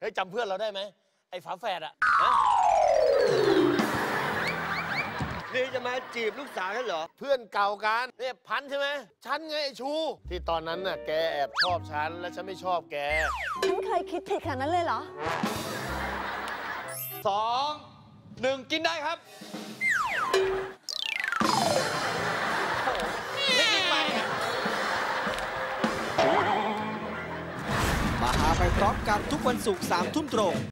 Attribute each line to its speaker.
Speaker 1: ฮ้ยจำเพื่อนเราได้ไหมไอ้ฝาแฝดอะ
Speaker 2: นี่จะมาจีบลูกสาวฉันเหรอ
Speaker 1: เพื่อนเก่ากันเนี่ยพันใช่ไหมฉันไงไอ้ชูที่ตอนนั้นน่ะแกแอบชอบฉันและฉันไม่ชอบแก
Speaker 3: ฉันเคยคิดผิดขนาดนั้นเลยเหรอ
Speaker 4: 2 1กินได้ครับ
Speaker 5: มาหาไปพร้อมกันทุกวันศุกร์3 ทุ่มตรง